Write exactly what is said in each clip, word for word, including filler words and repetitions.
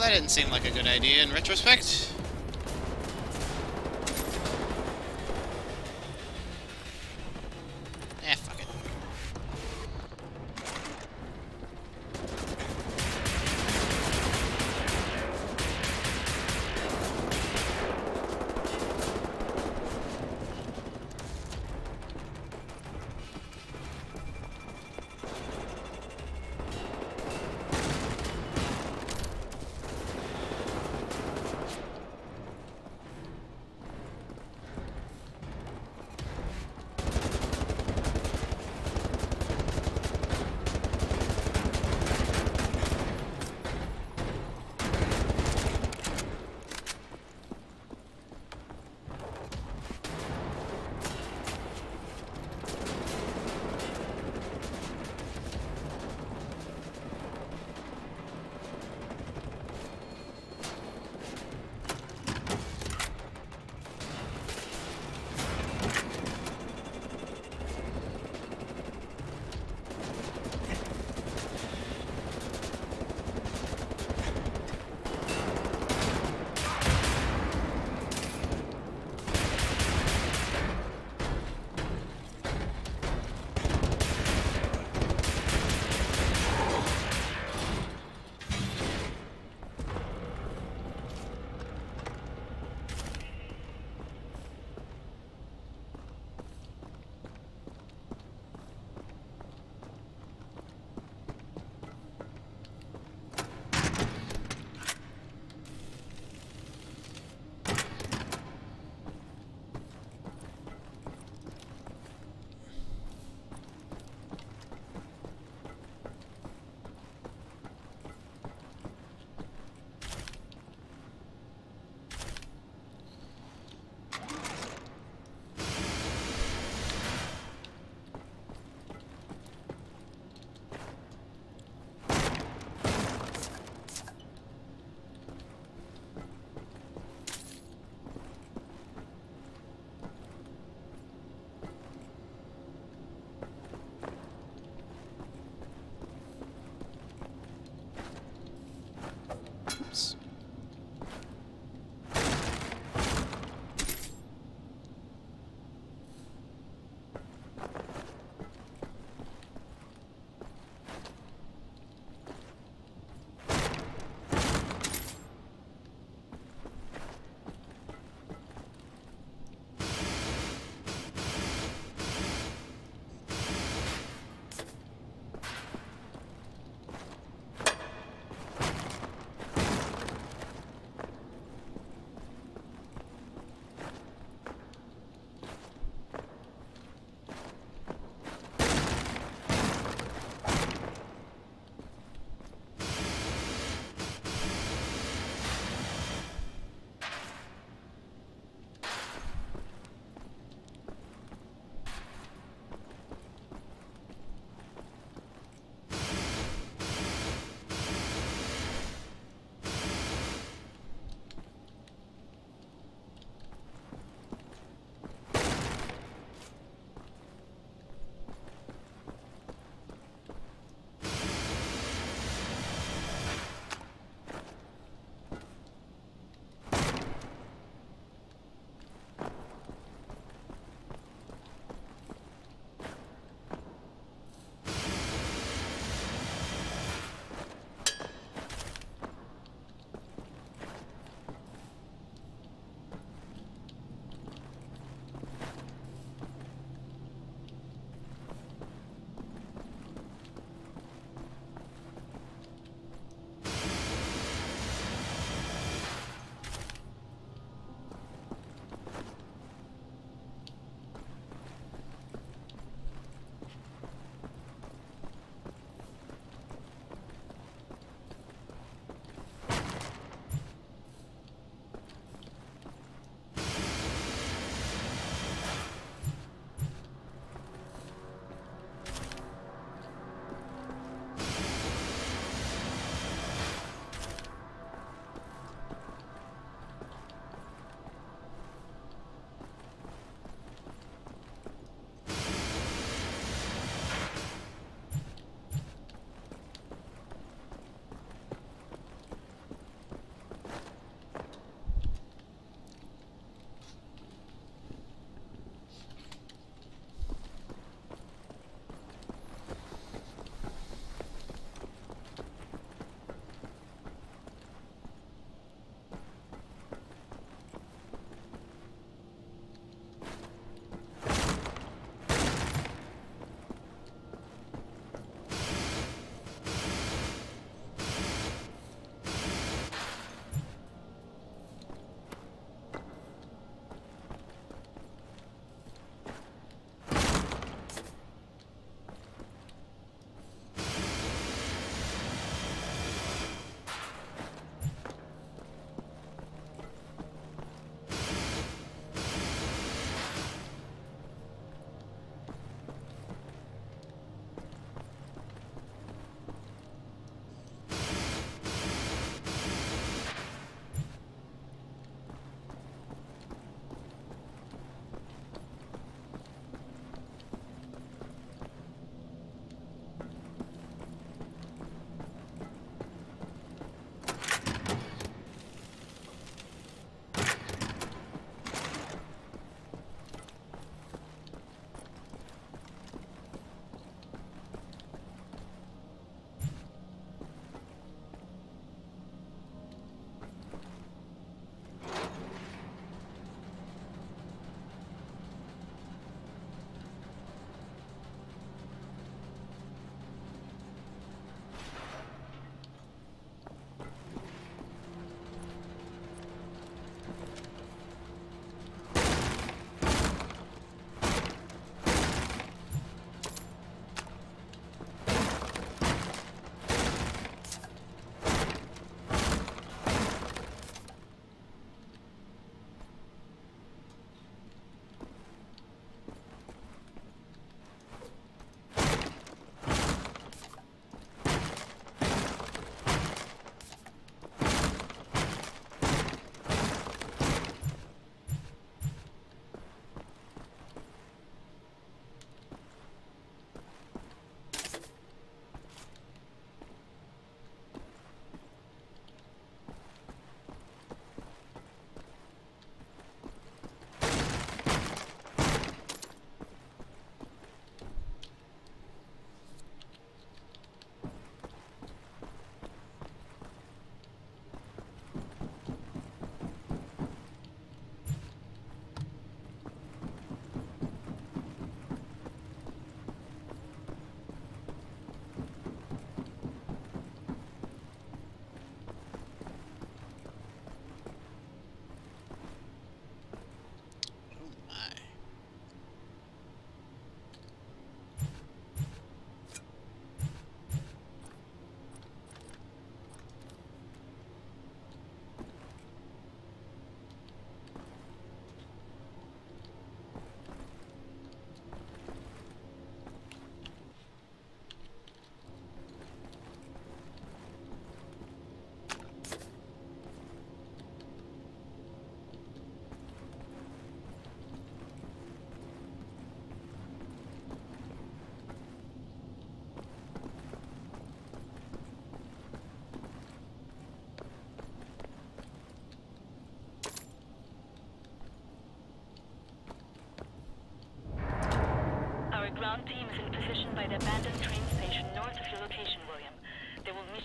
That didn't seem like a good idea in retrospect. Eh, fuck it.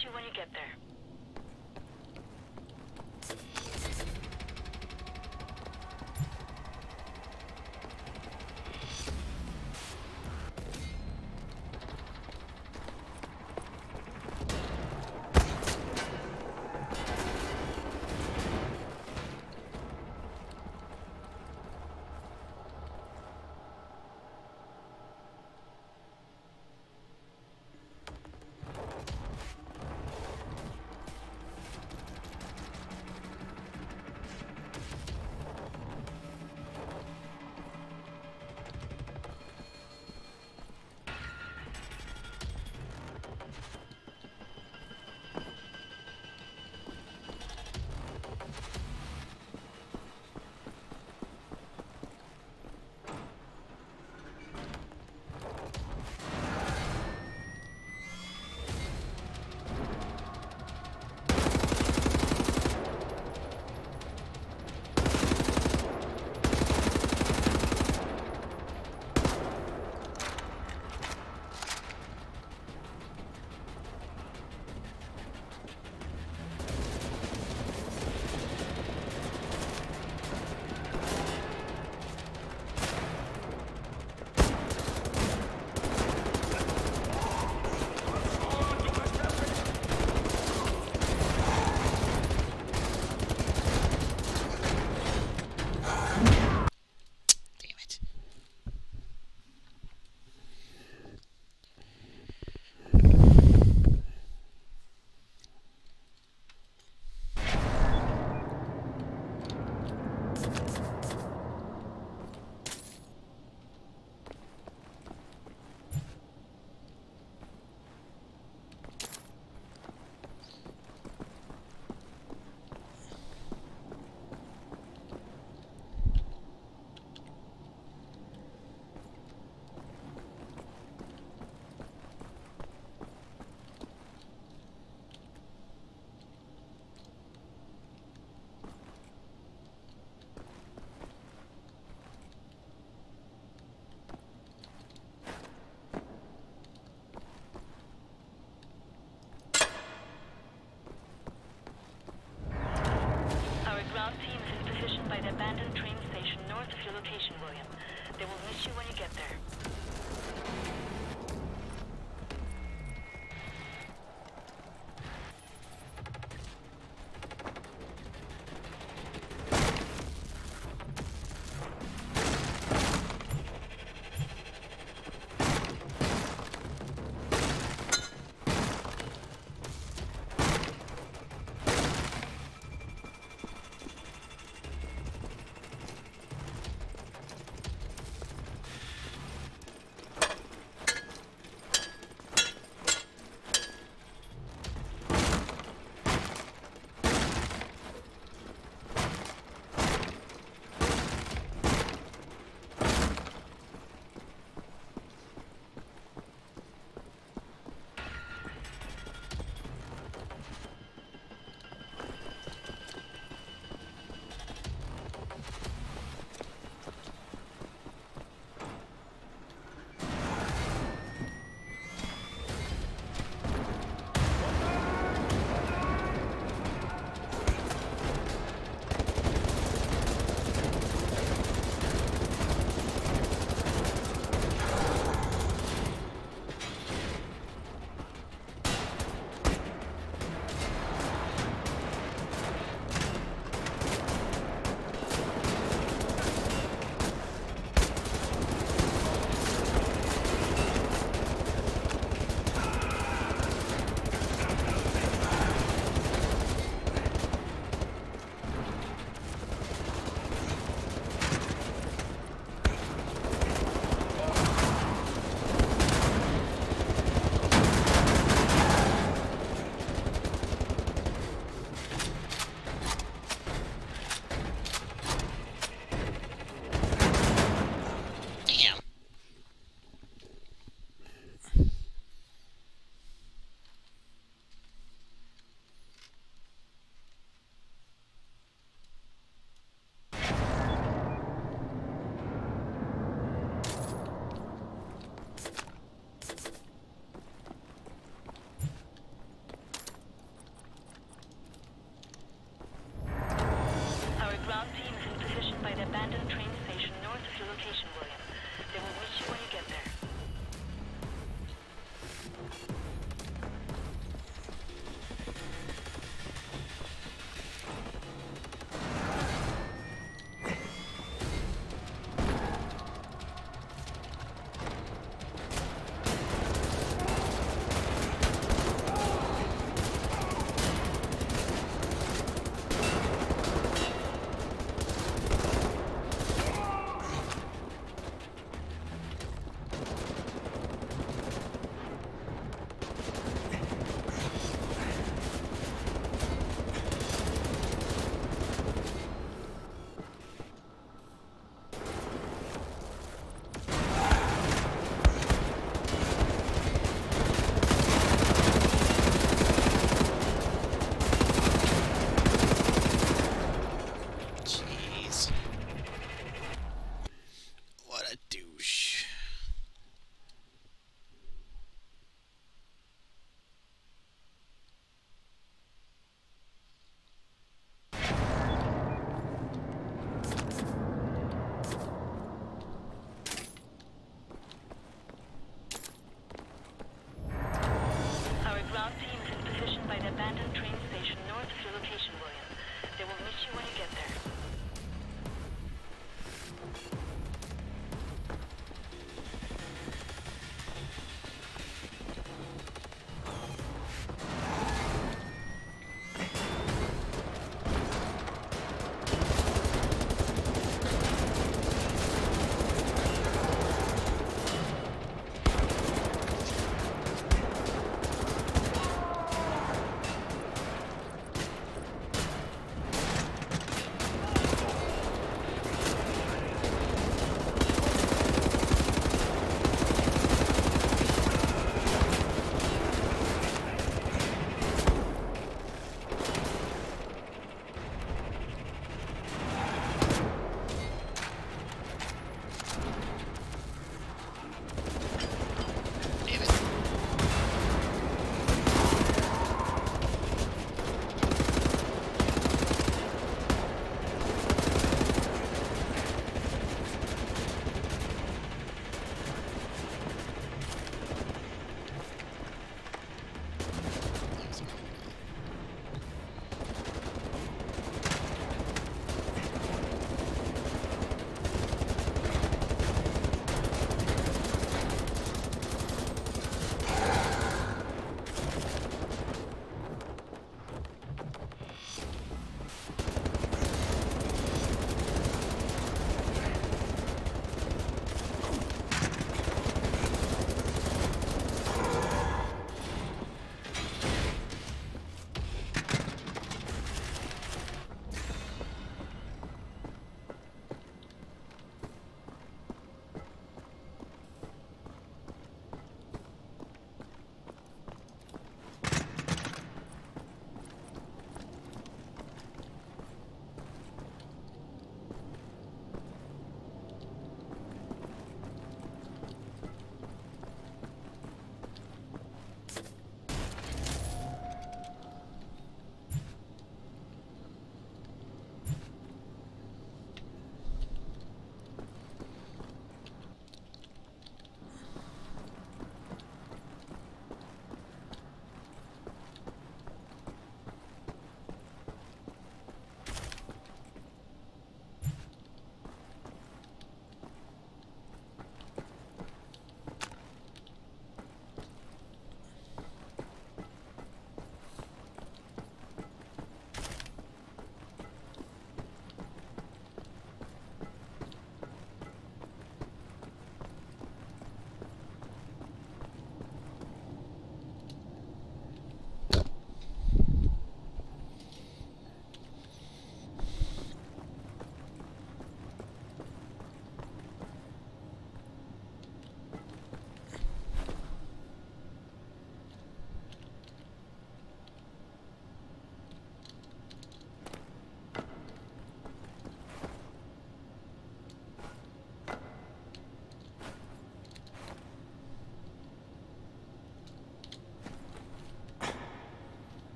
meet you when you get there.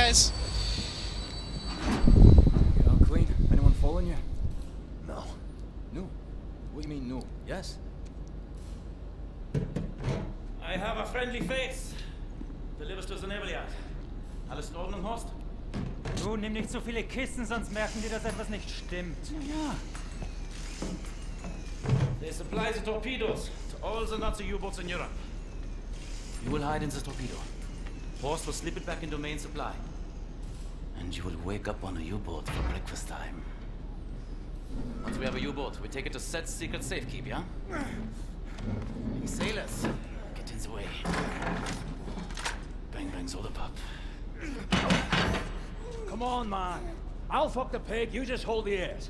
guys? You all clean? Anyone following you? No. No. What do you mean, no? Yes? I have a friendly face. Der Liebest du Ebiliad. Alles in Ordnung, Horst? Du, nimm nicht so viele Kissen, sonst merken die, dass etwas nicht stimmt. Ja. They supply the torpedoes to all the Nazi U-boats in Europe. You will hide in the torpedo. Horst will slip it back into main supply. And you will wake up on a U-boat for breakfast time. Once we have a U-boat, we take it to Set's secret safekeep, yeah? You sailors, get in the way. Bang bang soda pop. Come on, man. I'll fuck the pig, you just hold the ears.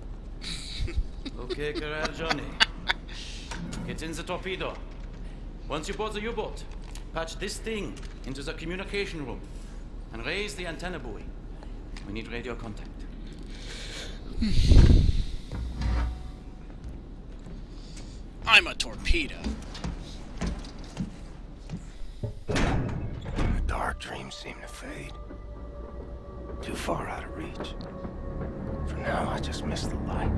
Okay, Karel Johnny. Get in the torpedo. Once you board the U-boat, patch this thing into the communication room and raise the antenna buoy. We need radio contact. I'm a torpedo. The dark dreams seem to fade. Too far out of reach. For now, I just miss the light.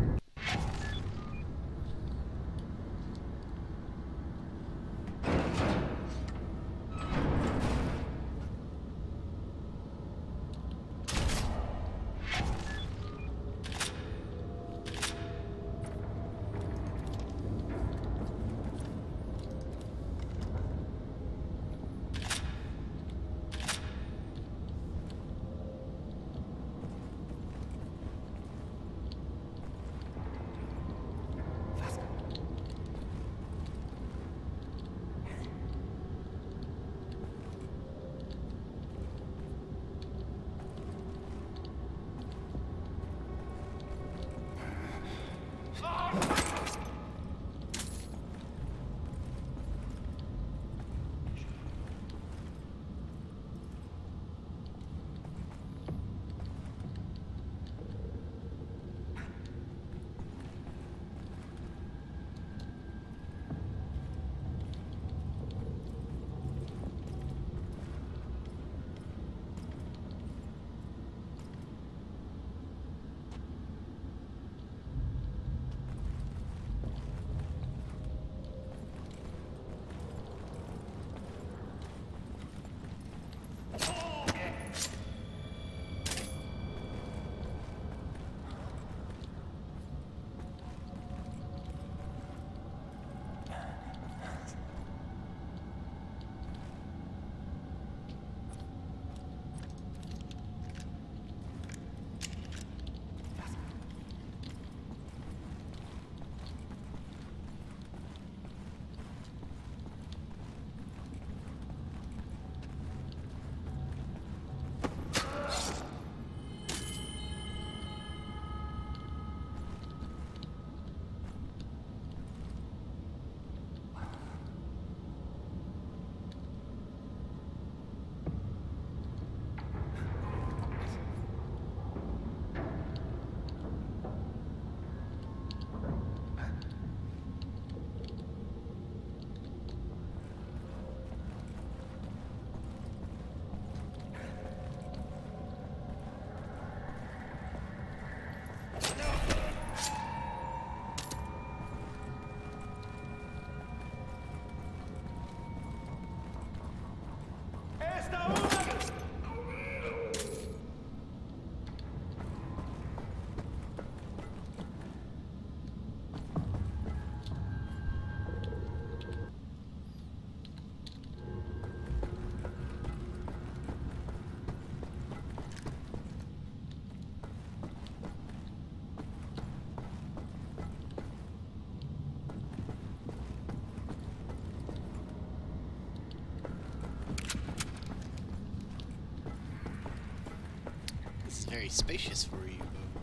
Very spacious for a U-boat.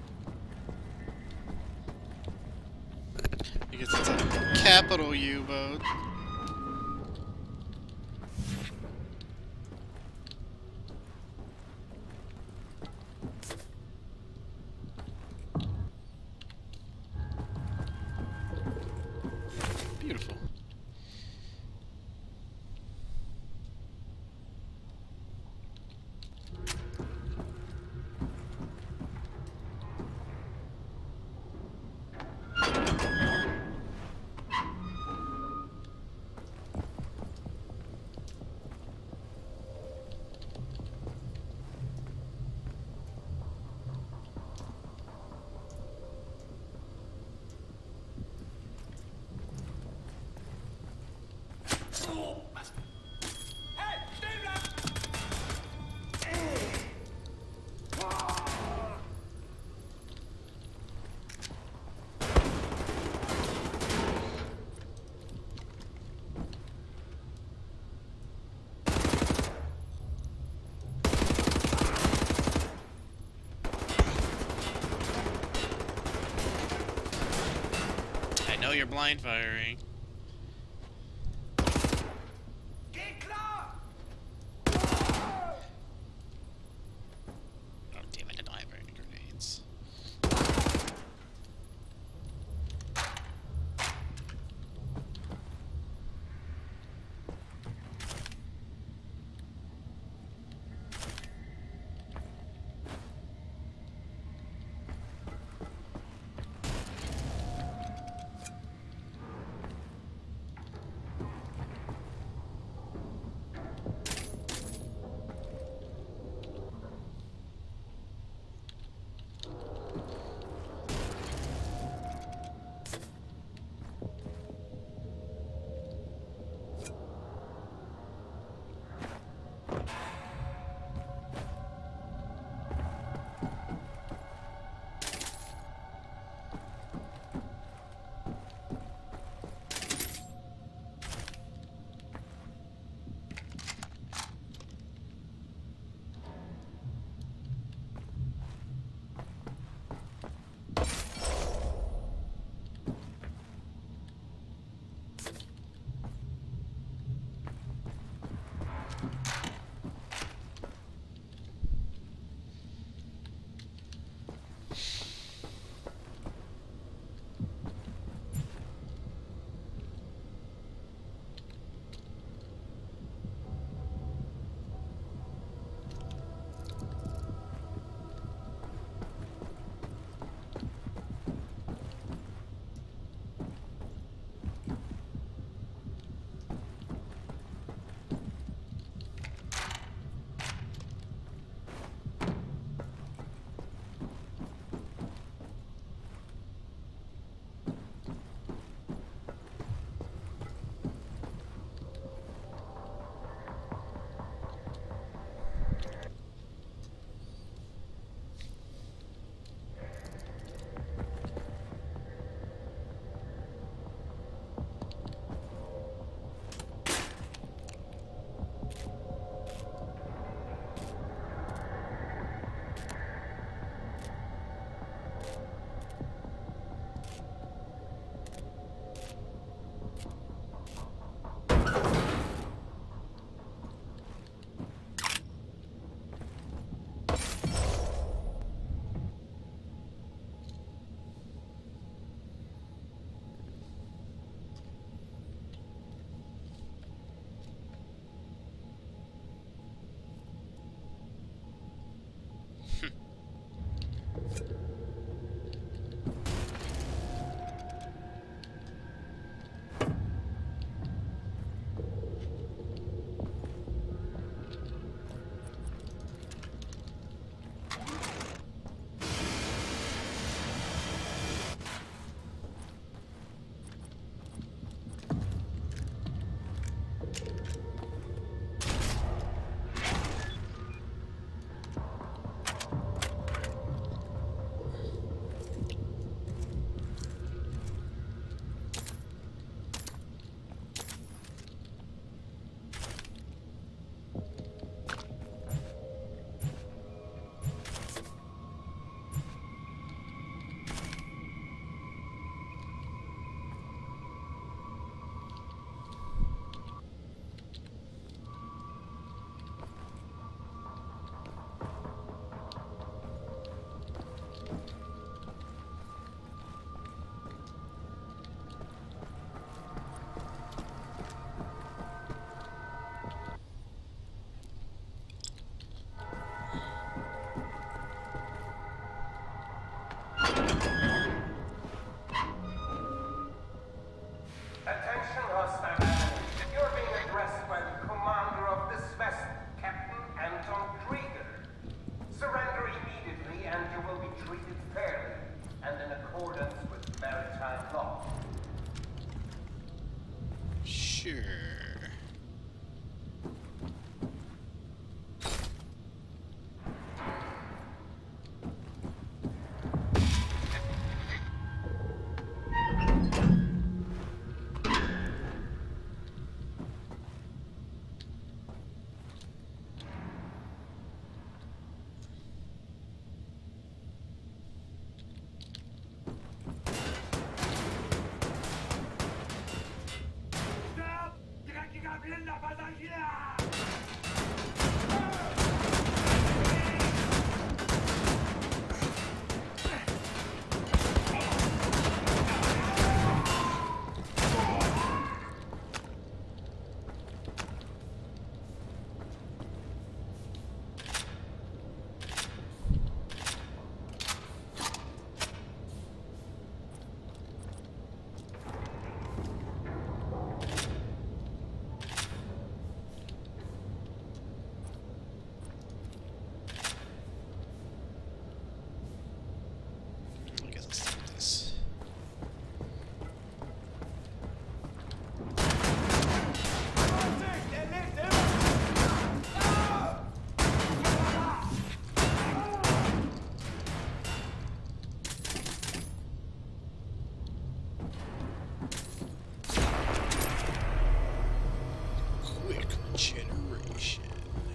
Because it's a capital U-boat. Beautiful. I know you're blind firing. Oh damn, I don't have any grenades. Sure. I guess let's do this. Quick generation.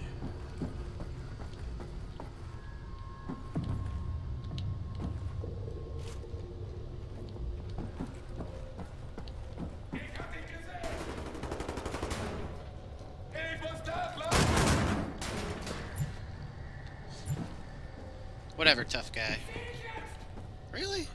Whatever, tough guy. Really?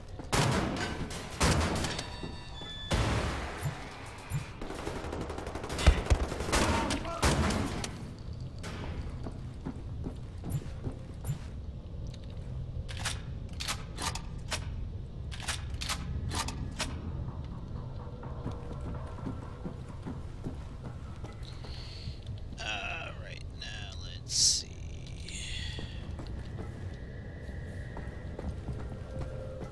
Uh, right now, let's see.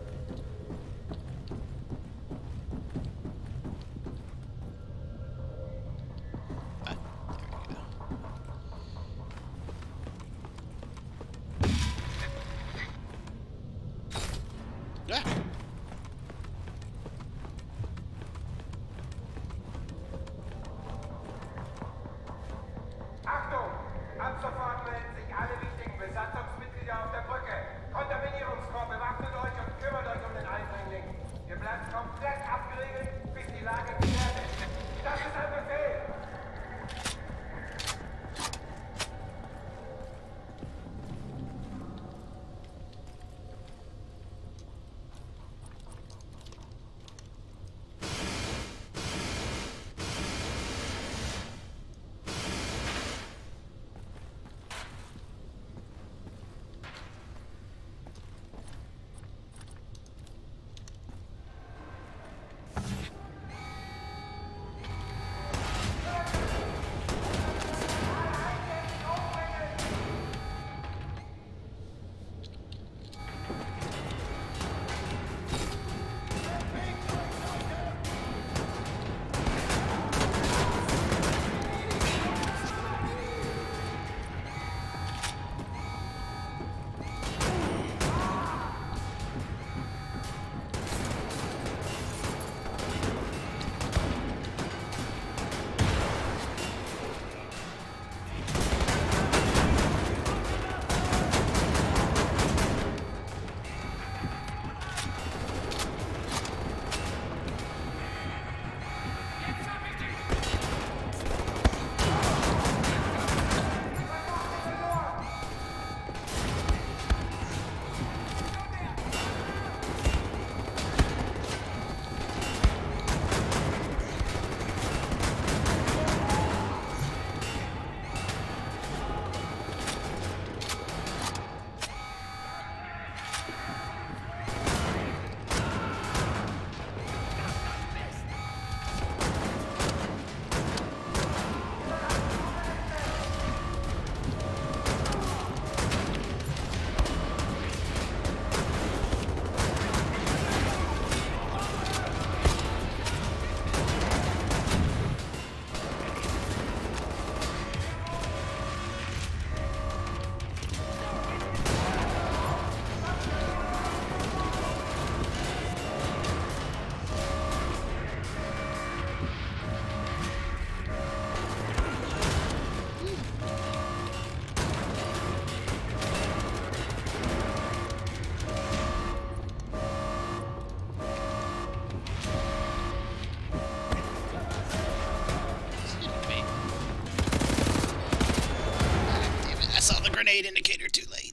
Grenade indicator too late.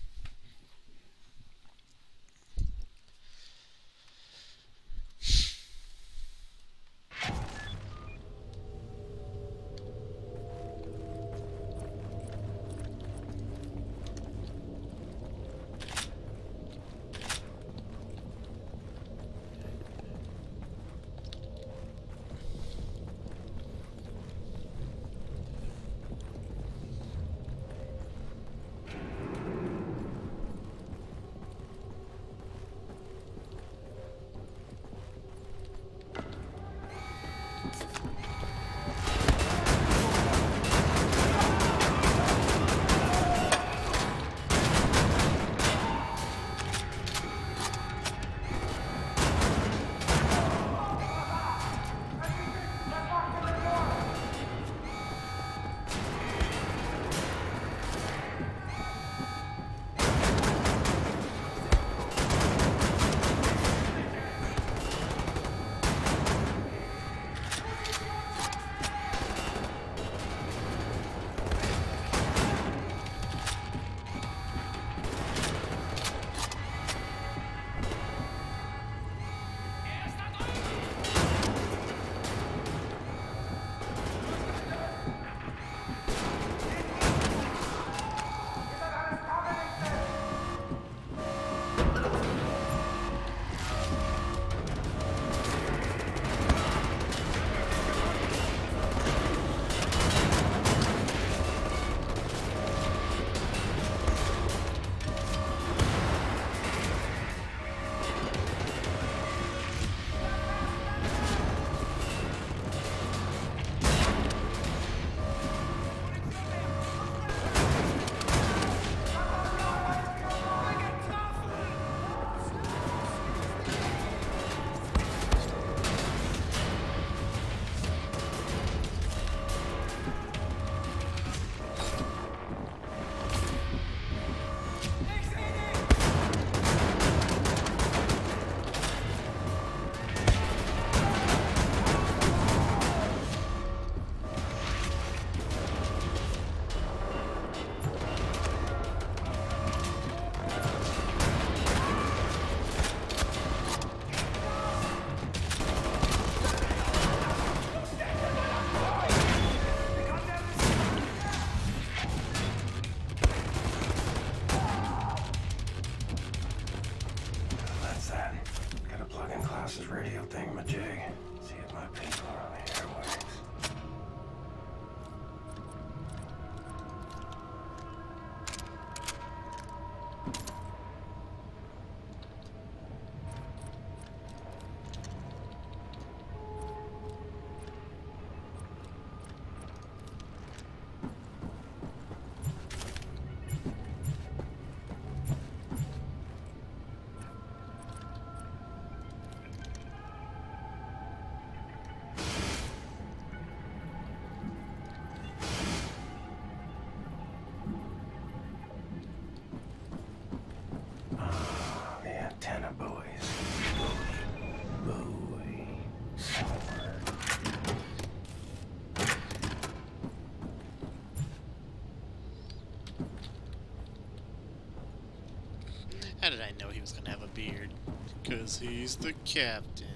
How did I know he was gonna have a beard? Because he's the captain.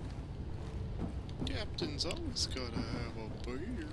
Captain's always gotta have a beard.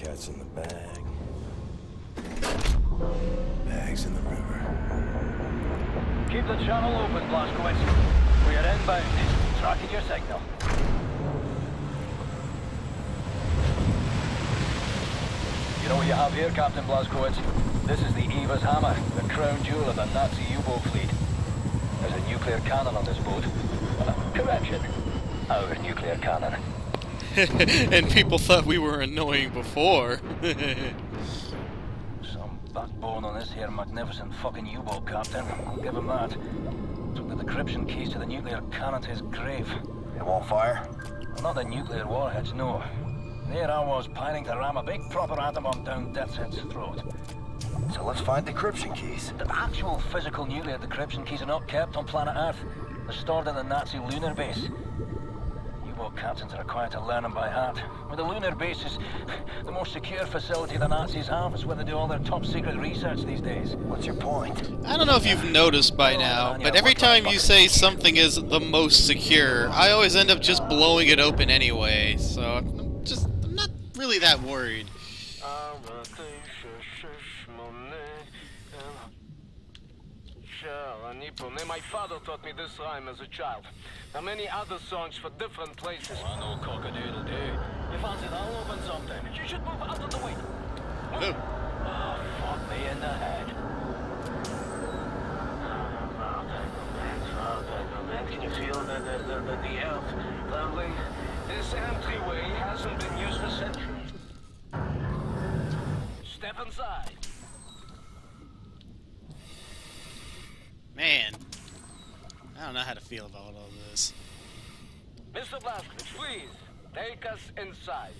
Cat's in the bag. Bag's in the river. Keep the channel open, Blazkowicz. We are inbound. Tracking your signal. You know what you have here, Captain Blazkowicz? This is the Eva's Hammer, the crown jewel of the Nazi U-boat fleet. There's a nuclear cannon on this boat. Uh, correction. Our nuclear cannon. And people thought we were annoying before. Some backbone on this here magnificent fucking U-boat, Captain. I'll give him that. Took the decryption keys to the nuclear cannon to his grave. It won't fire? Well, not the nuclear warheads, no. There I was, pining to ram a big proper atom bomb down Deathshead's throat. So let's find decryption keys. The actual physical nuclear decryption keys are not kept on planet Earth. They're stored in the Nazi lunar base. U-boat captains are required to learn them by heart. Well, the lunar base is the most secure facility the Nazis have. It's where they do all their top secret research these days. What's your point? I don't know if you've noticed by now, but every time you say something is the most secure, I always end up just blowing it open anyway, so I'm just I'm not really that worried. My father taught me this rhyme as a child. There are many other songs for different places. I know cock-a-doodle do. You fancy that'll open something? You should move out of the way. Oh. Oh, fuck me in the head. Can you feel the, the, the, the, the earth rumbling? This entryway hasn't been used for centuries. Step inside. Man, I don't know how to feel about all this. Mister Blazkowicz, please, take us inside.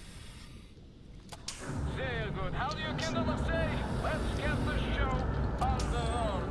Very good. How do you kindle the say? Let's get the show on the road.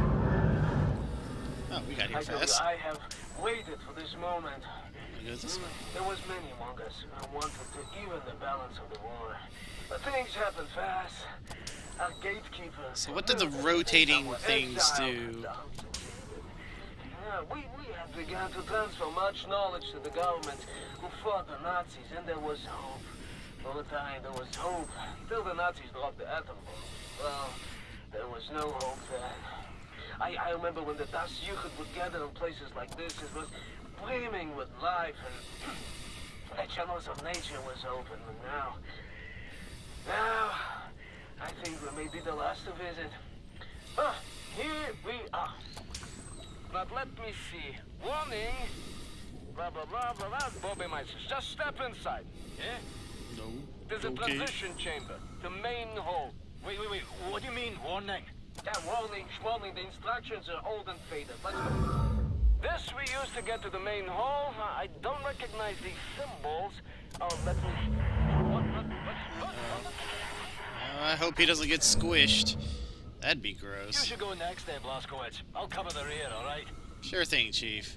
Oh, we got here I tell you, fast. I have waited for this moment. It goes this way. There was many among us who wanted to even the balance of the war. But things happen fast. Our gatekeepers. So what did the rotating things do? Yeah, we, we had begun to transfer much knowledge to the government who fought the Nazis, and there was hope. All the time there was hope, until the Nazis dropped the atom bomb. Well, there was no hope then. I, I remember when the Das Jugend would gather in places like this, it was brimming with life, and the channels of nature was open, and now... Now... I think we may be the last to visit. Ah, here we are. But let me see. Warning. Blah, blah, blah, blah, blah. Bobby Meister, just step inside. Yeah? No. There's a Okay. transition chamber. The main hall. Wait, wait, wait. What do you mean, warning? Yeah, warning, warning. The instructions are old and faded. Let's go. This we use to get to the main hall. I don't recognize these symbols. Oh, let me... What, what, what, what, what? I hope he doesn't get squished. That'd be You gross. should go next then, Blazkowicz. I'll cover the rear, alright? Sure thing, Chief.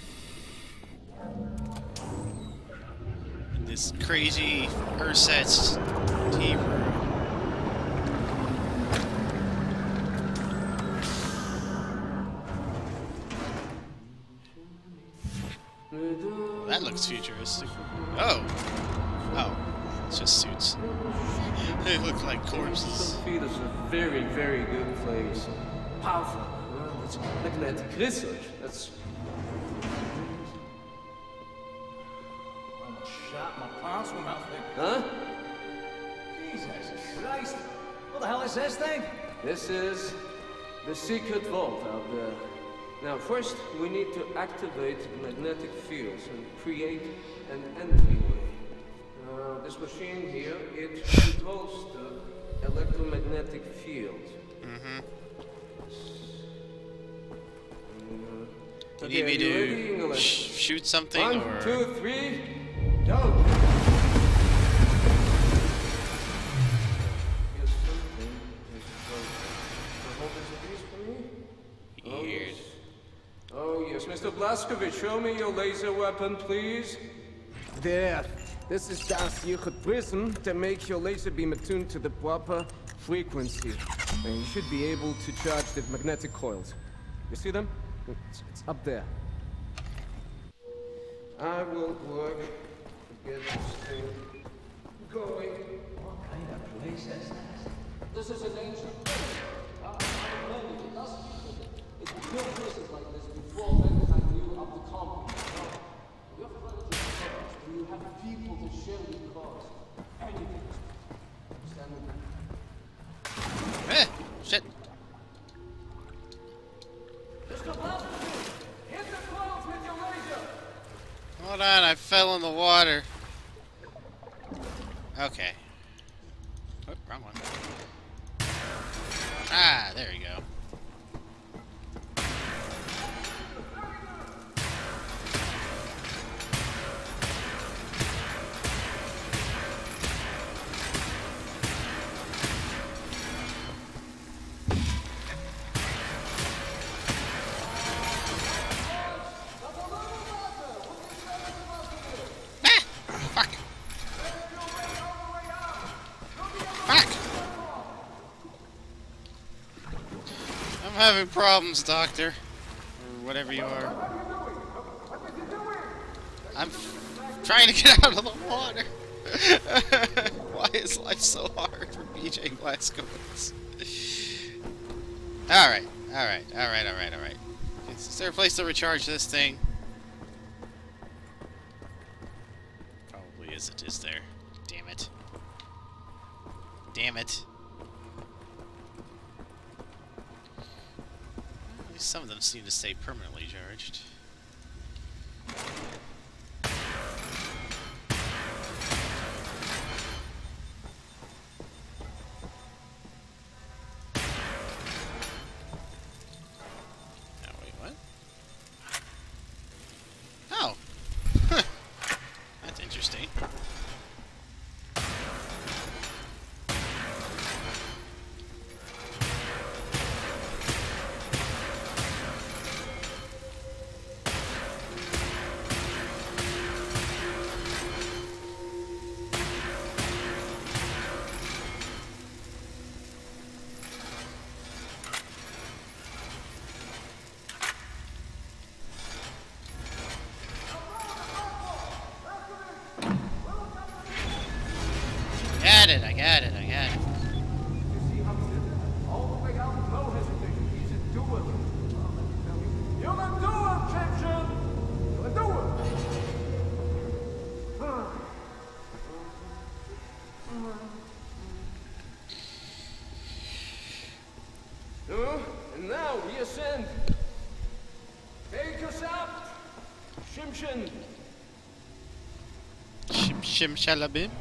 In this crazy Urset's team room. Well, that looks futuristic. Oh! Oh. It's just suits. They look like corpses. Sophie is a very, very good place. Powerful. Uh, it's magnetic research. That's. Almost shot my pants with that thing. Huh? Jesus Christ! What the hell is this thing? This is the secret vault out there. Now, first, we need to activate magnetic fields and create an entryway. Uh, this machine here, it controls the electromagnetic field. Mm-hmm. Uh, Do you okay, need me are you ready, to English? sh shoot something, One, or...? two, three, go! Here's something. Here's a hold this piece for me. Oh, Weird. yes. Oh, yes. Mister Blazkowicz, show me your laser weapon, please. There. This is Das Jugend prism to make your laser beam attuned to the proper frequency. And you should be able to charge the magnetic coils. You see them? It's, it's up there. I will work to get this thing going Eh, shit. Hold on, I fell in the water. Okay. Oh, wrong one. Ah, there you go. I'm having problems, Doctor. Or whatever you are. I'm trying to get out of the water. Why is life so hard for B J Blazkowicz? Alright, alright, alright, alright, alright. Is there a place to recharge this thing? Probably isn't, is there? Damn it. Damn it. Some of them seem to stay permanently charged. Oh, wait, what? Oh! Huh. That's interesting. I got it, I got it, I got it. You see, Hudson? All the way out, no hesitation. He's a doer. You're a doer, Captain! You're a doer! Oh, and now we ascend. Take us out, Shimshin. Shim shim shalabim.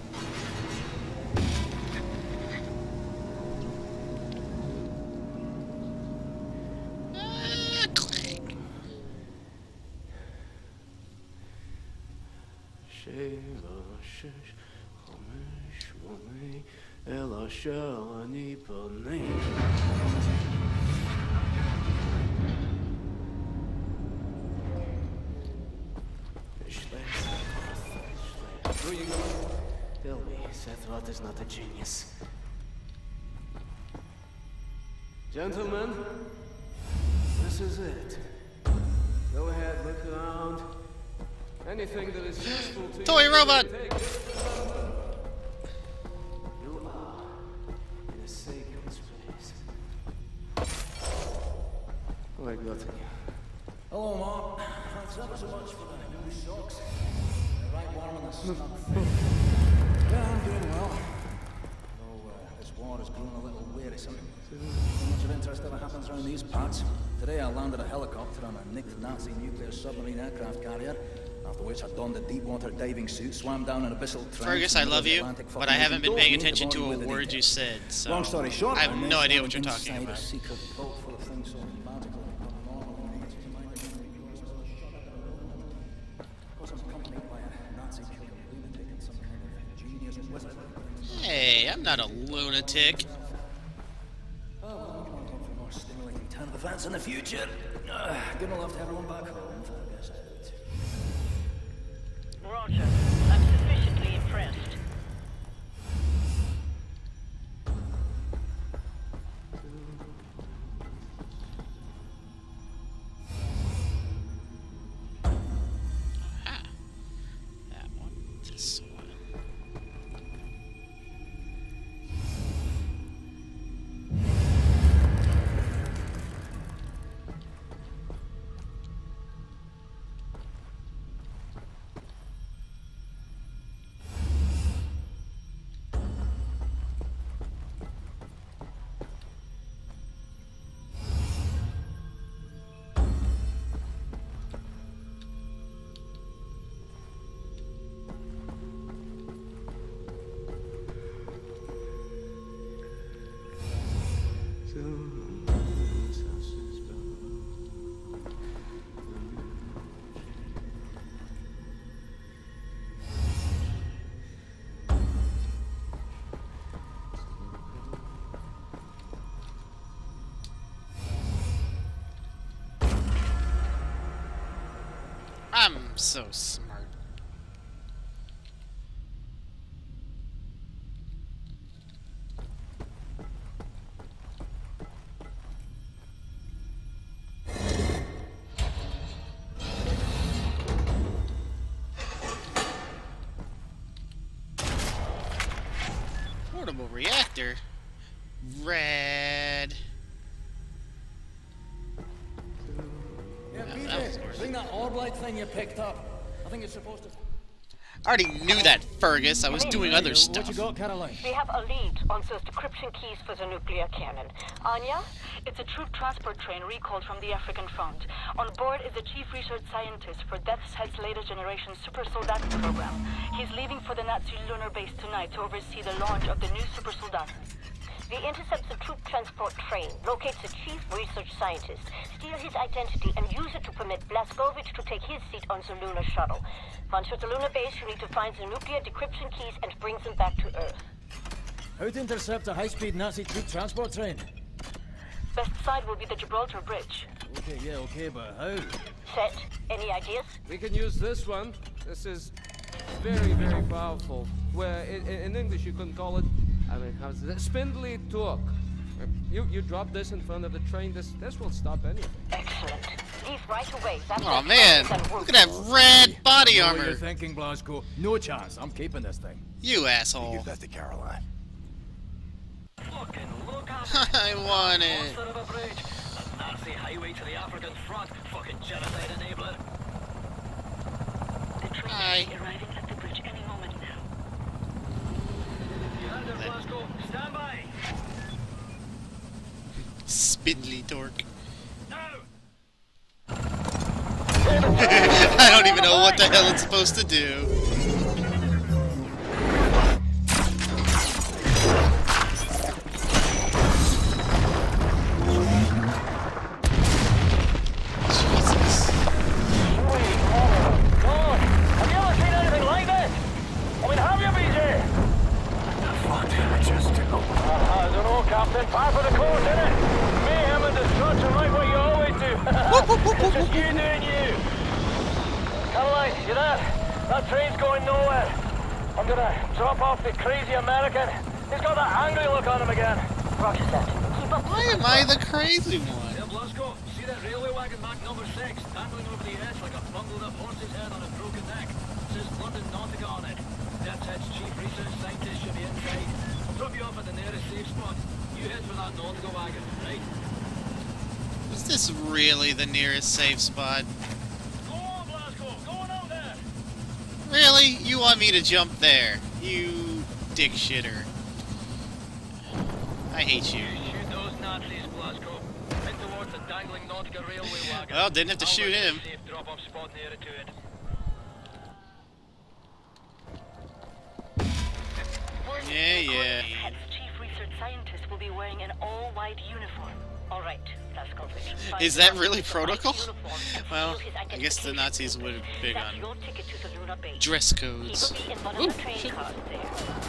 Where you going? Tell me, Sephiroth is not a genius. Gentlemen, this is it. Go ahead, look around. Anything that is useful to Toy you. robot! Take just remember. You are in a sacred space. Oh, I got it. Hello, Mark. Thanks ever so much for the new socks. They're right warm in the snug thing. Yeah, I'm doing well. Though uh, this war has grown a little wearisome. Not much of interest ever happens around these parts. Today I landed a helicopter on a nicked Nazi nuclear submarine aircraft carrier. After which I donned a deep-water diving suit, swam down an abyssal trench. Fergus, I love you, but I haven't been paying attention to a word you said, so Long story short, I have no idea what you're talking inside about. a secret vault full of things so magical and paranormal and ages reminded me of yours was a shot at a room. Of course, I'm accompanied by a Nazi-killing lunatic and some kind of genius wizard. Hey, I'm not a lunatic. Oh, well, we can only hope for a more stimulating turn of events in the future. Uh, good enough to everyone back home, Fergus. Roger. I'm sufficiently impressed. Aha. That one. This one. So smart. Portable reactor? Red. Yeah, that P was J, worse. bring that orb-like thing you picked up. I think it's supposed to... I already knew that, Fergus. I was doing other stuff. What you got, Caroline? We have a lead on those decryption keys for the nuclear cannon. Anya, it's a troop transport train recalled from the African front. On board is the chief research scientist for Death's Head's latest generation super soldat program. He's leaving for the Nazi lunar base tonight to oversee the launch of the new super soldat. We intercept the troop transport train, locate the chief research scientist, steal his identity, and use it to permit Blazkowicz to take his seat on the lunar shuttle. Once at the lunar base, you need to find the nuclear decryption keys and bring them back to Earth. How to intercept a high-speed Nazi troop transport train? Best side will be the Gibraltar Bridge. Okay, yeah, okay, but how? Set. Any ideas? We can use this one. This is very, very powerful. Where in, in English you can call it, I mean, how's it? Spindly torque. You you drop this in front of the train. This this will stop anything. Excellent. Leave right away. That's Oh man, look at that red body I know what armor. you're thinking, Blazko. No chance. I'm keeping this thing. You asshole. Give that to Caroline. Fucking look at I want it. monster of a bridge. A Nazi highway to the African front. Fucking genocide enabler. The train Hi. should be arriving at the bridge any moment now. You heard it, Blazko. Stand by. Spindly torque. No. I don't even know what the hell it's supposed to do. Jesus. God, have you ever seen anything like this? I mean, have you, B J? What did I just do? Uh, I don't know, Captain. Par for the course, innit? Mayhem and destruction like what you always do. It's just you doing you. Caroline, you there? That train's going nowhere. I'm gonna drop off the crazy American. He's got that angry look on him again. Roger that. Keep up. Why am I the crazy one? Hey, Blazko, see that railway wagon marked number six, dangling over the edge like a bundled up horse's head on a broken neck? Says London Nautica on it. Death's Head's chief research scientist should be inside. I'll drop you off at the nearest safe spot. You head for that Nautica wagon, right? Is this really the nearest safe spot? Go on, Blazko, go on out there! Really? You want me to jump there? You dick shitter. I hate you. Shoot those Nazis, Blazko. Head towards the dangling Nautica railway wagon. Well, didn't have to I'll shoot let you him. a safe drop-off spot near it to it. Yeah, yeah. Head's chief research scientist will be wearing an all-white uniform. All right, Blazkowicz. Is that really protocol? Uniform and Well, steal his I guess the identification. Nazis would have been That's on your ticket to the lunar base. dress He codes. will be in one Ooh, of the train shit. cars there.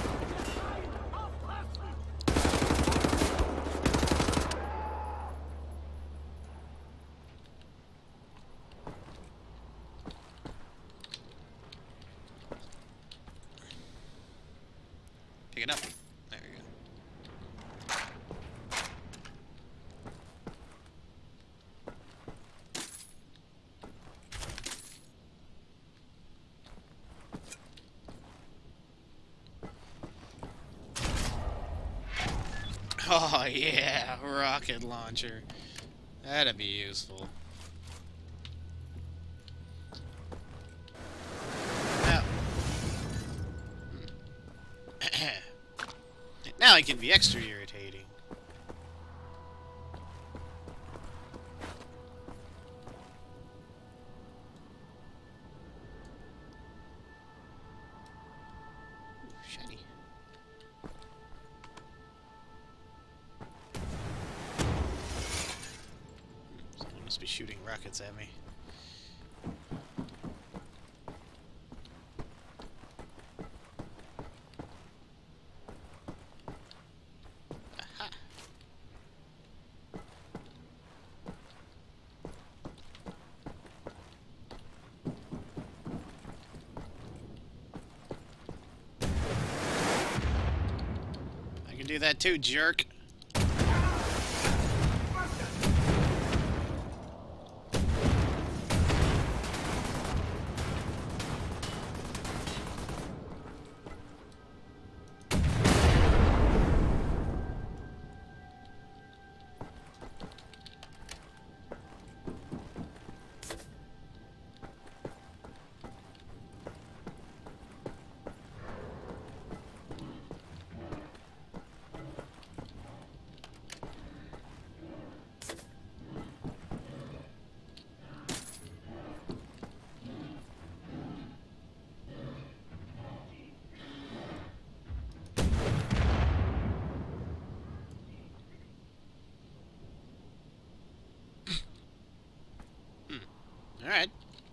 Pick it up. There we go. Oh yeah, rocket launcher. That'd be useful. Now, now it can be extra irritating. Ooh, shiny. Someone must be shooting rockets at me. Aha. can do that too, jerk. All right.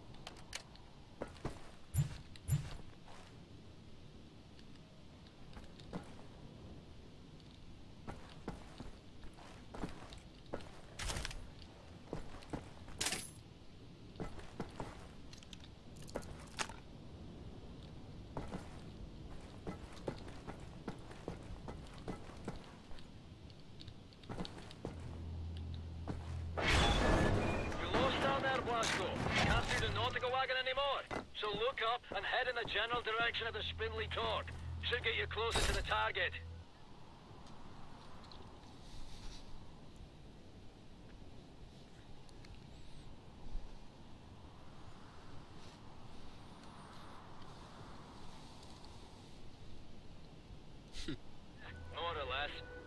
Can't see the nautical wagon anymore. So look up and head in the general direction of the spindly torque. Should get you closer to the target. More or less.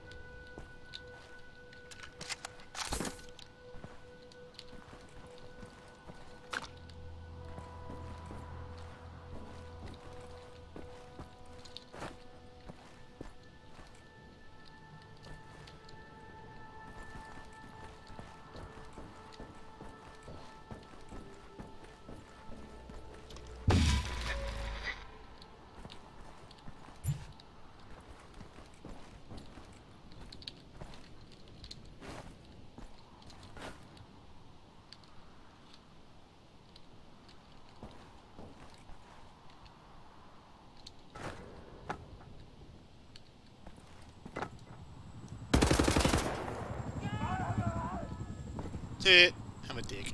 I'm a dick.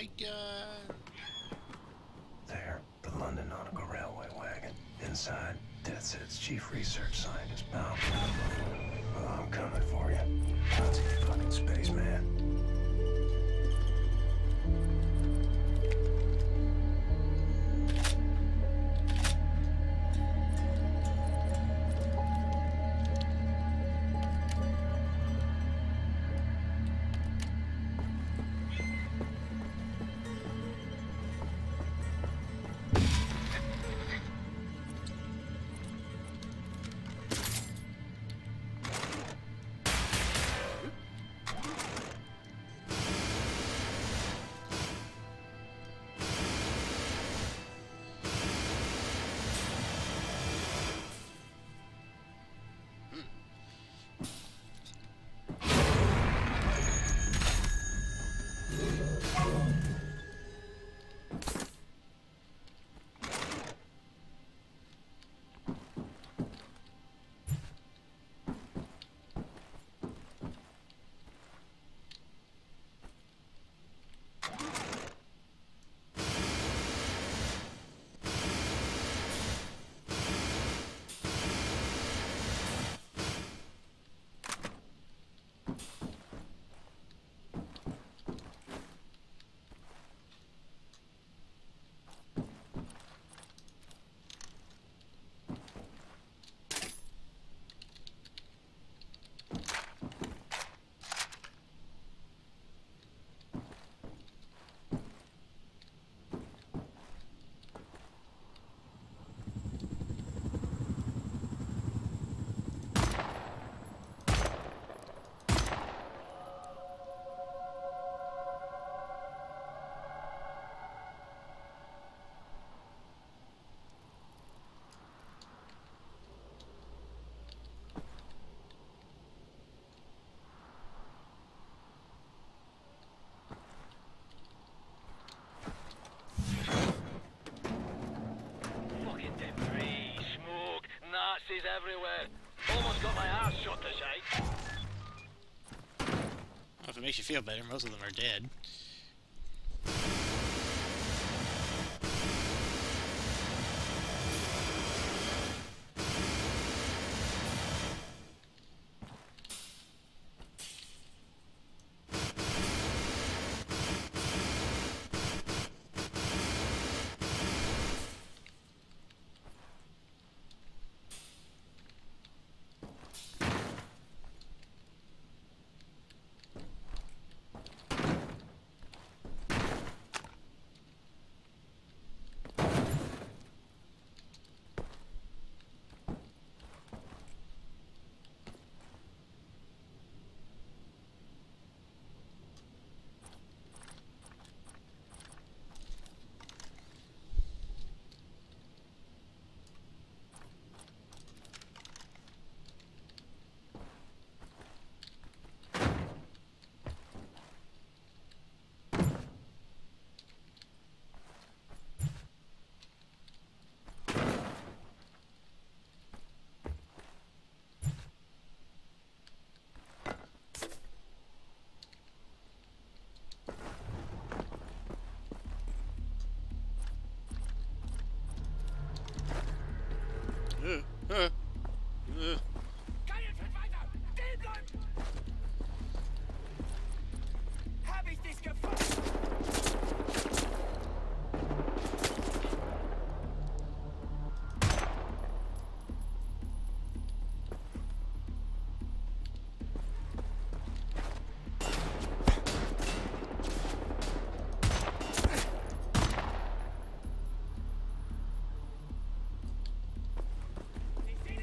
my god! There, the London Nautical Railway wagon. Inside, Death's chief research scientist, pal. Well, I'm coming for you. Nazi fucking spaceman. Nazis everywhere. Almost got my ass shot to shake. Well, if it makes you feel better, most of them are dead. Uh, uh, uh. Keinen Schritt weiter! Stehen bleiben! Hab ich dich gefunden? Ich seh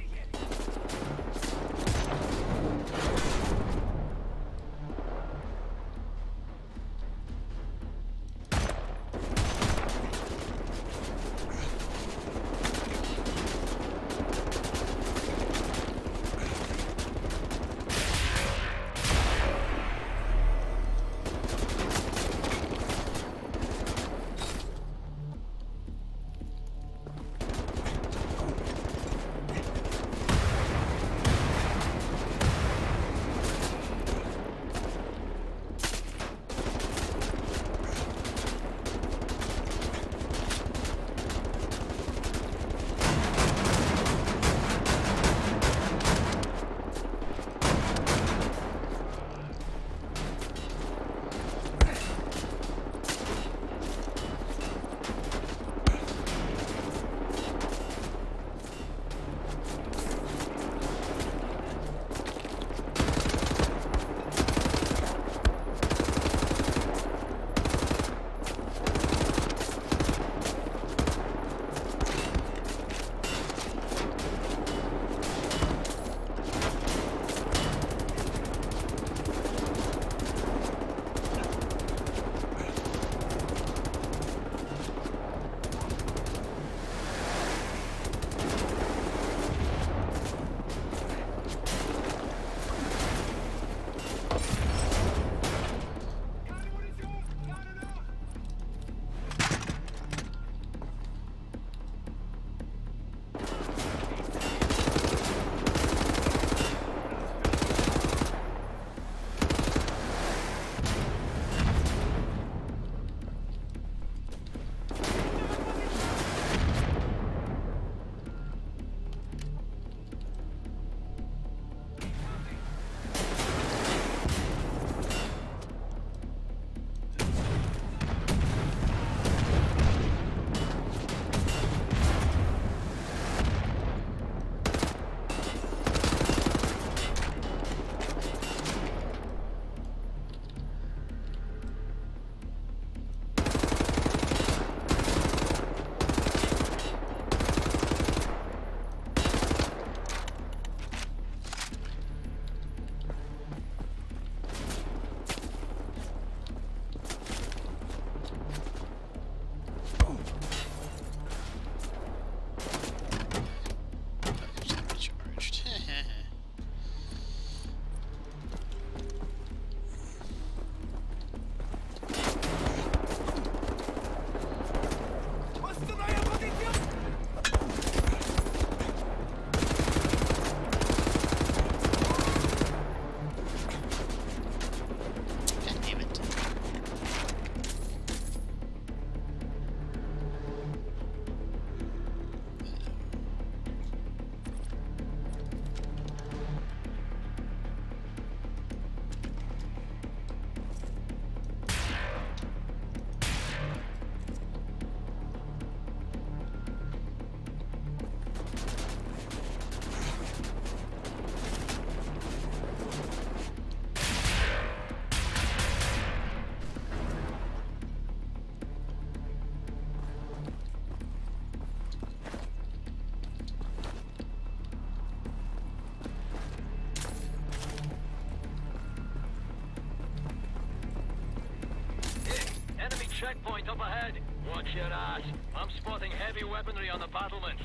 checkpoint up ahead. Watch your ass. I'm spotting heavy weaponry on the battlements.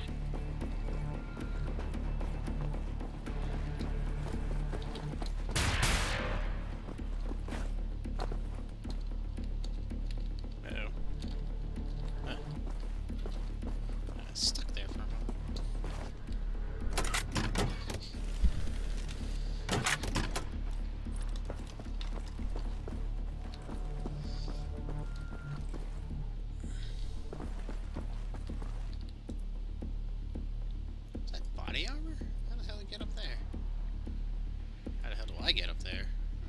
Oh. Huh. Uh, stuck there for a moment. Is that body armor? How the hell did I get up there? How the hell do I get up there?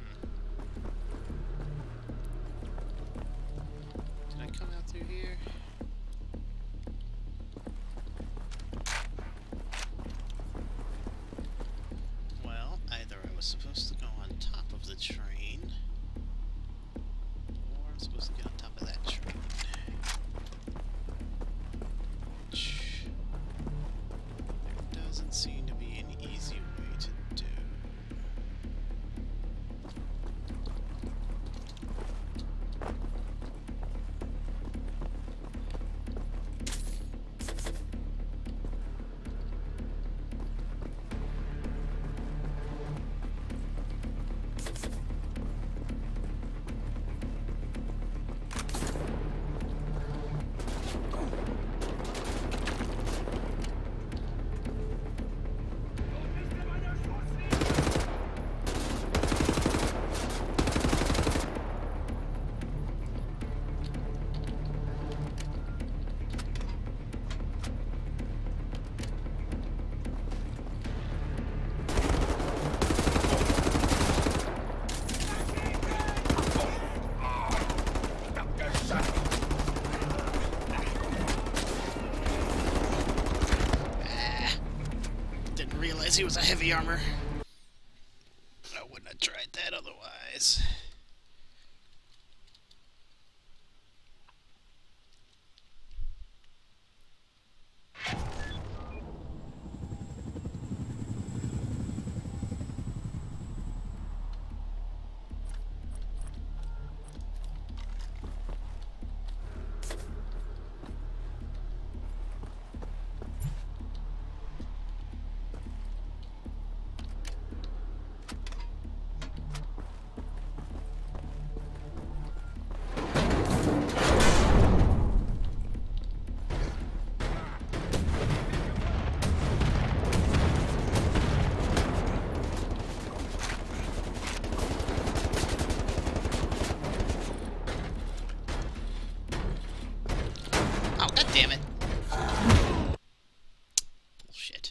Did I come out through here? Well, either I was supposed to go on top of the train, or I'm supposed to get on top of that train. Which there doesn't seem to be an easy way to do. He was a heavy armor. I wouldn't have tried that otherwise. Damn it. Bullshit.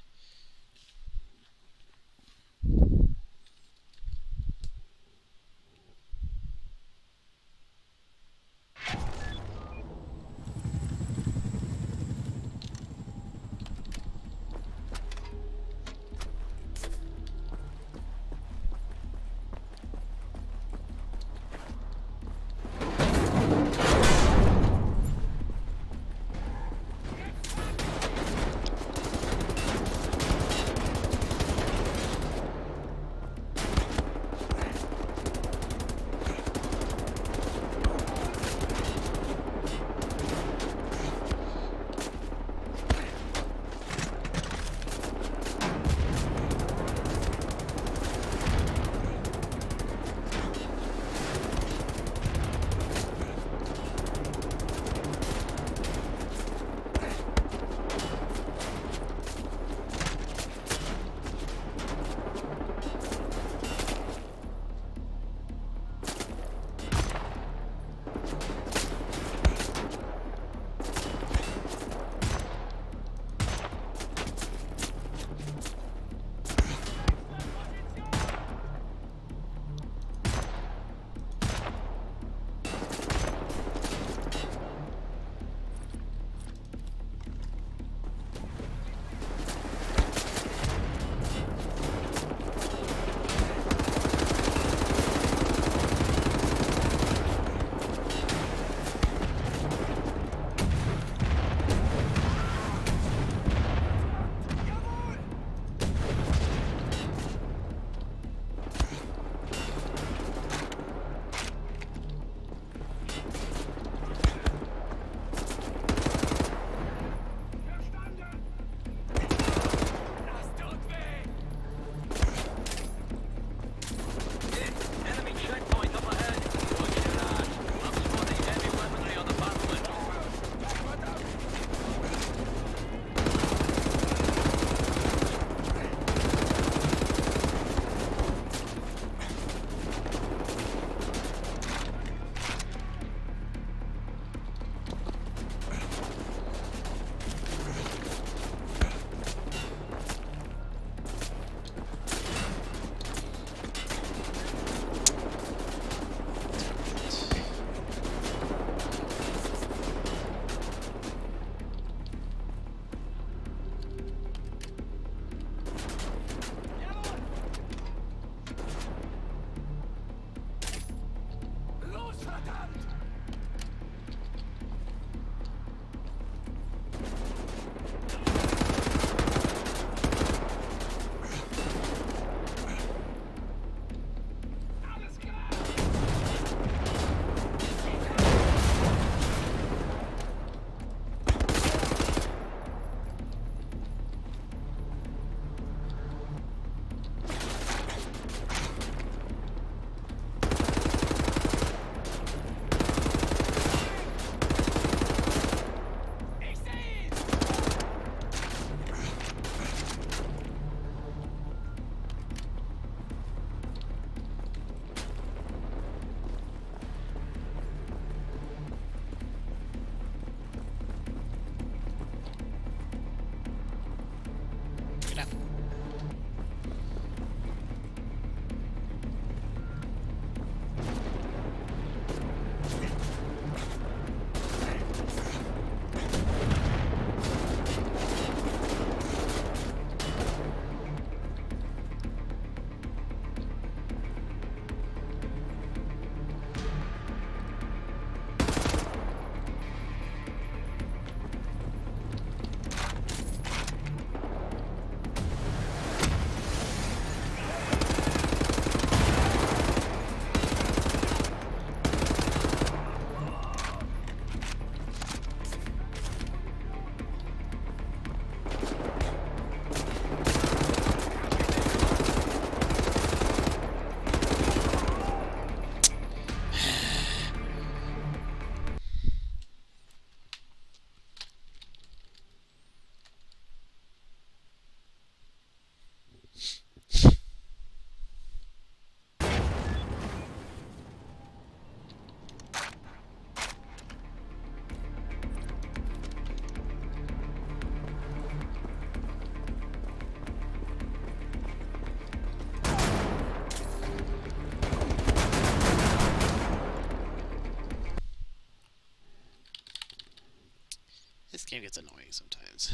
gets annoying sometimes.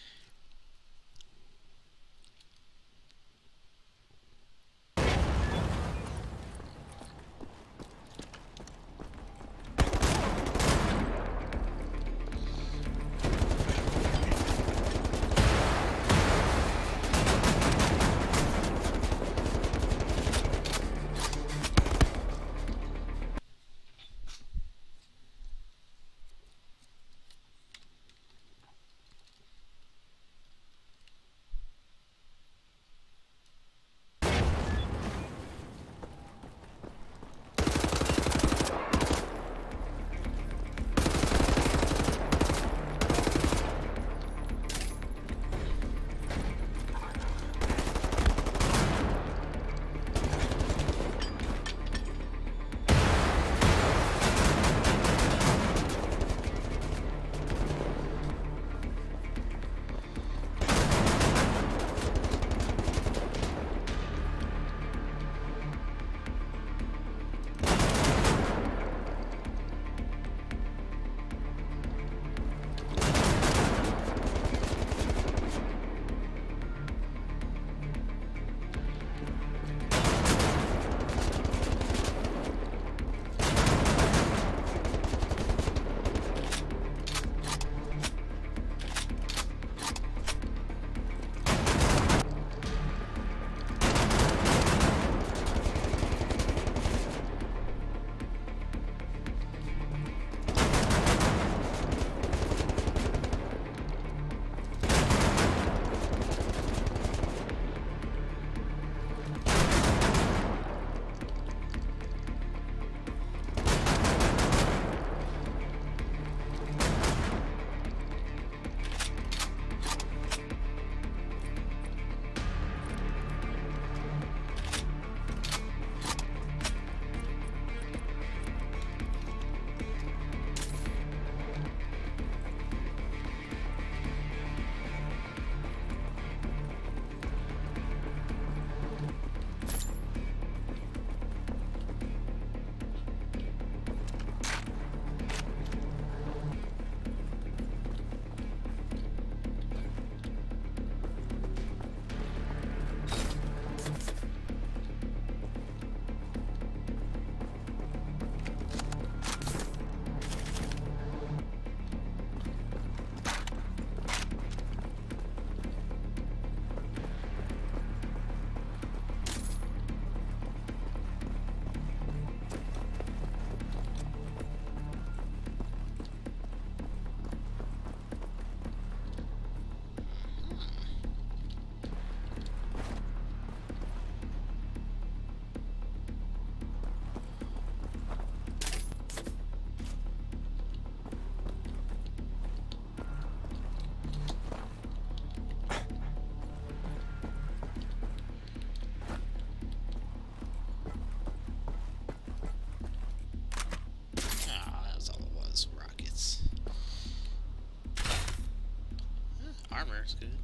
Armor's good.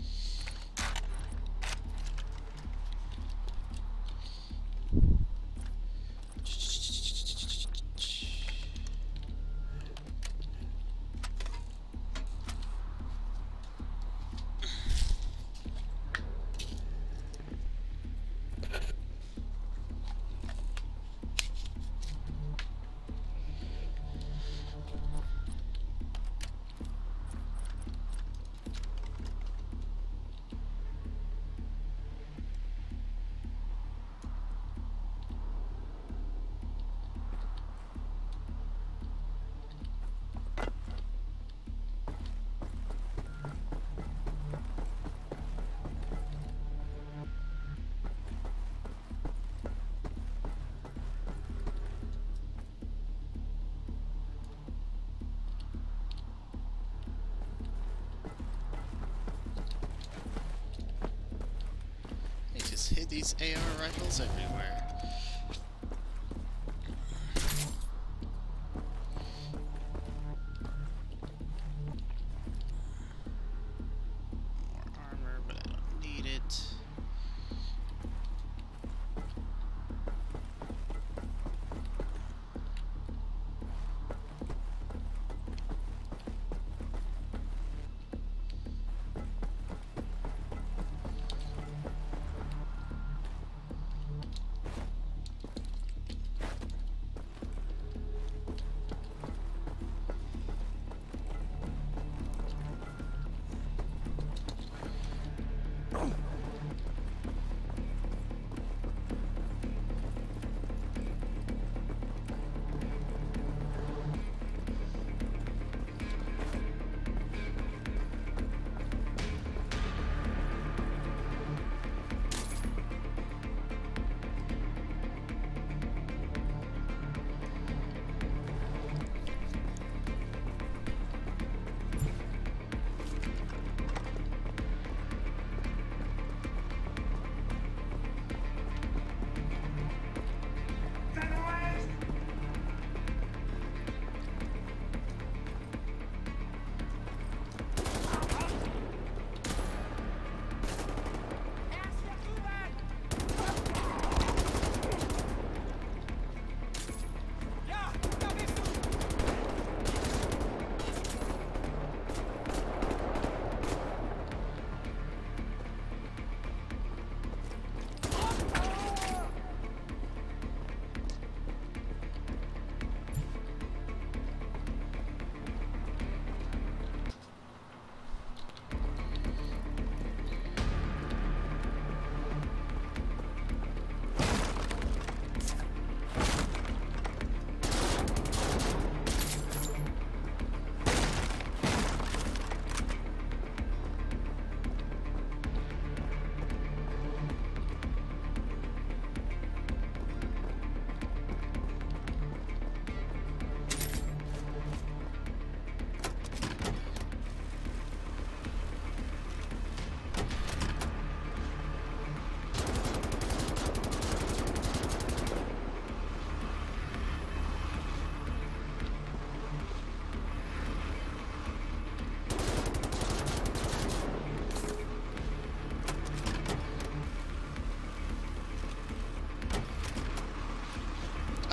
Hit these A R rifles everywhere. More armor, but I don't need it.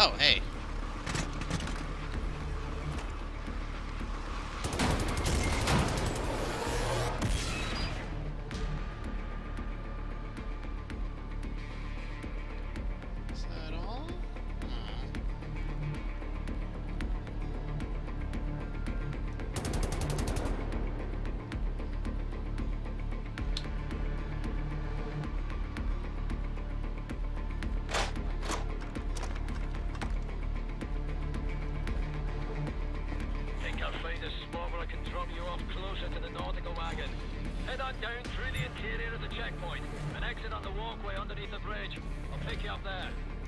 Oh, hey. Is that all? Think I'll find a spot where I can drop you off closer to the nautical wagon. Head on down through the interior of the checkpoint and exit on the walkway underneath the bridge. I'll pick you up there.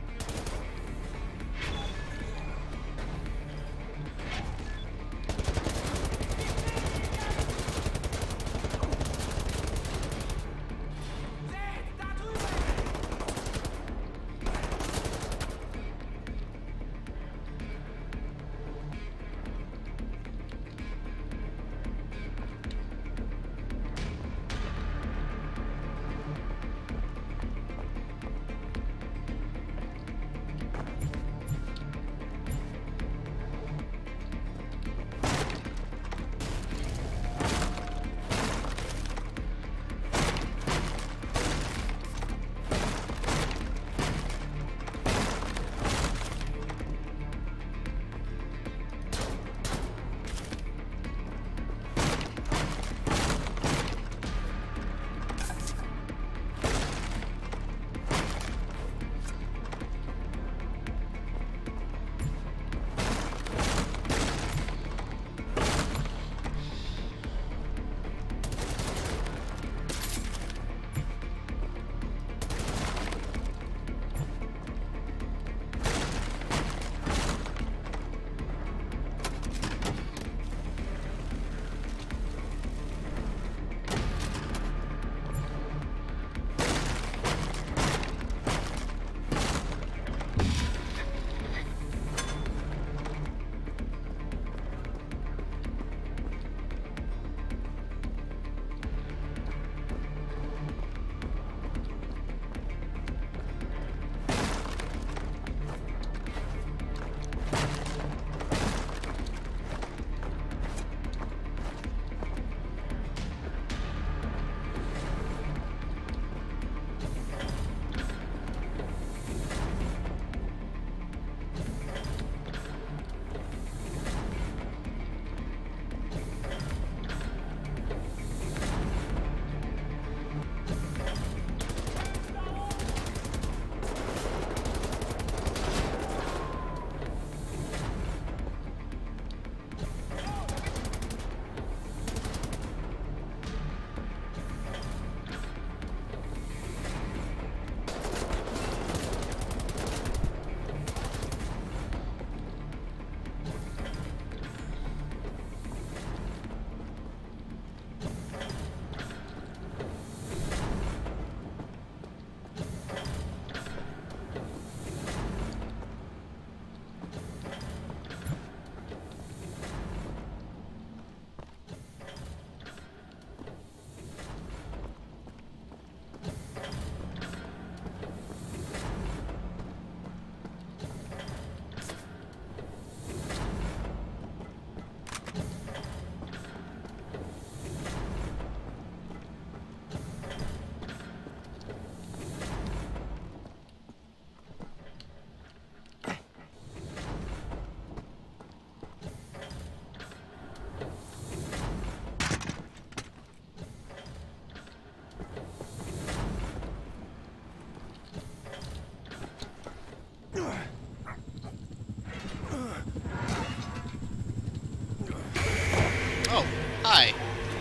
Oh, hi.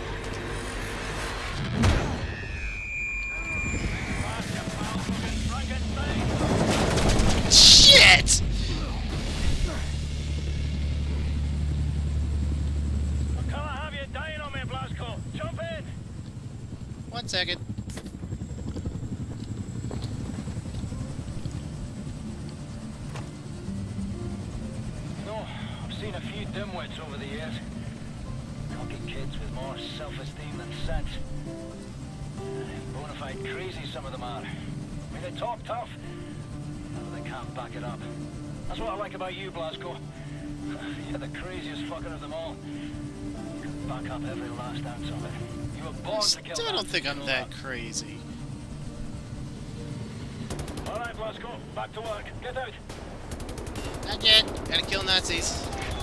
Shit! I can't have you dying on me, Blasco. Jump in! One second. No, I've seen a few dimwits over the years. Cocky kids with more self-esteem than sense. Bonafide crazy some of them are. I mean, they talk tough, but they can't back it up. That's what I like about you, Blasco. You're the craziest fucker of them all. Back up every last ounce of it. You were born to kill. Still don't think I'm that crazy. All right, Blasco, back to work. Get out. Not yet. Gotta kill Nazis.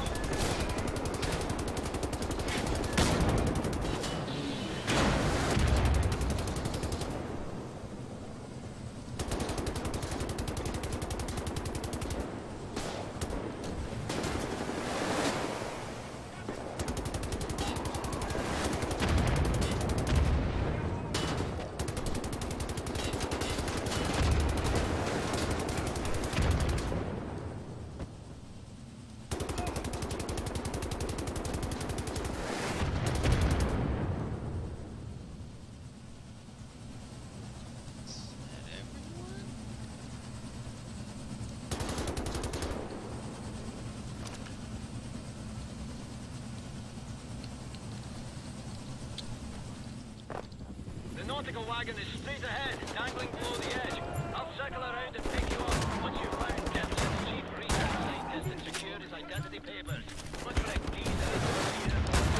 The nautical wagon is straight ahead, dangling below the edge. I'll circle around and pick you up once you've found Jefferson's chief research scientist and secured his identity papers. Look for a geezer here.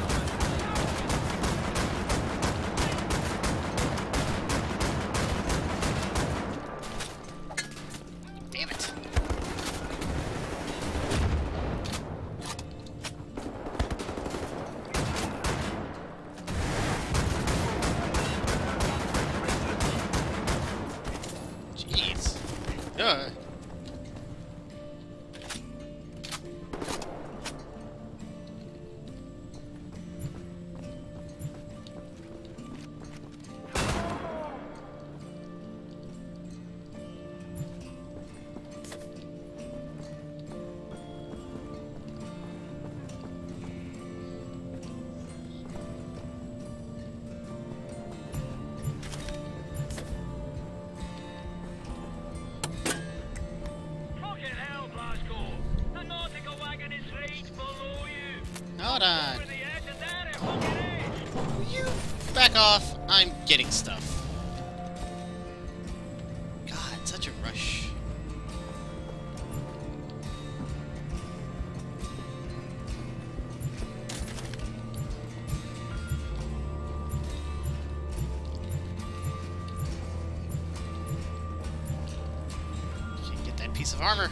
Damn it. Uh. Hold on. Will you back off? I'm getting stuff. God, such a rush. Can't get that piece of armor.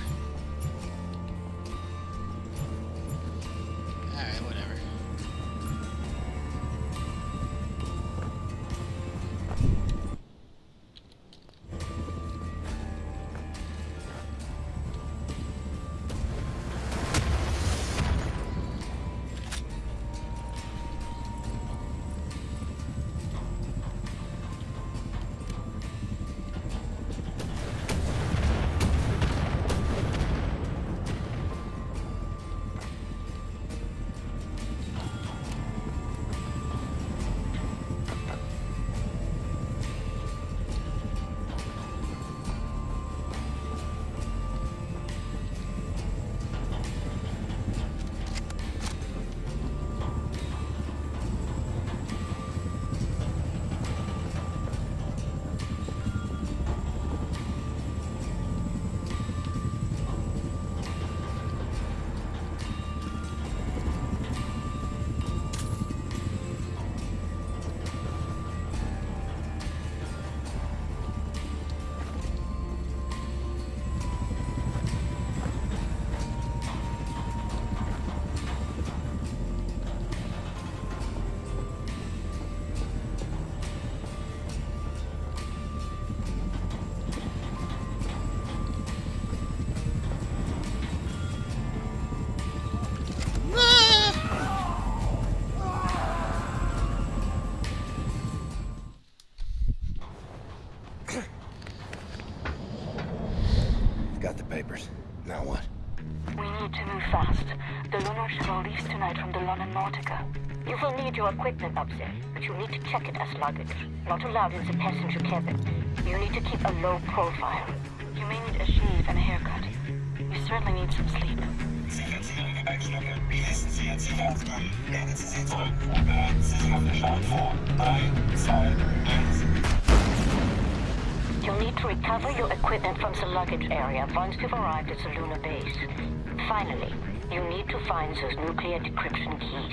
Got the papers. Now what? We need to move fast. The lunar shuttle leaves tonight from the London Nautica. You will need your equipment up there, but you need to check it as luggage. Not allowed in the passenger cabin. You need to keep a low profile. You may need a shave and a haircut. You certainly need some sleep. You'll need need to recover your equipment from the luggage area once you've arrived at the lunar base. Finally, you need to find those nuclear decryption keys.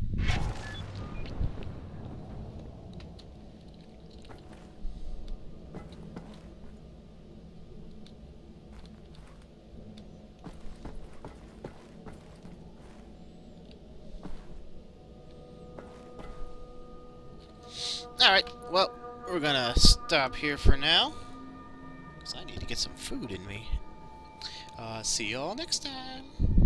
Alright, well, we're gonna stop here for now, because I need to get some food in me. Uh, see y'all next time.